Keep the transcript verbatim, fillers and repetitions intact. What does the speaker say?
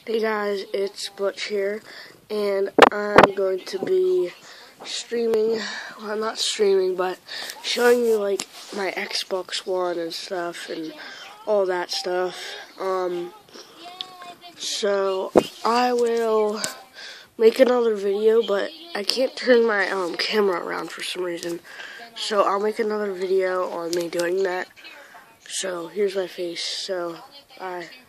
Hey guys, it's Butch here, and I'm going to be streaming, well not streaming, but showing you like my Xbox One and stuff, and all that stuff. Um, so I will make another video, but I can't turn my um, camera around for some reason. So I'll make another video on me doing that. So here's my face, so bye.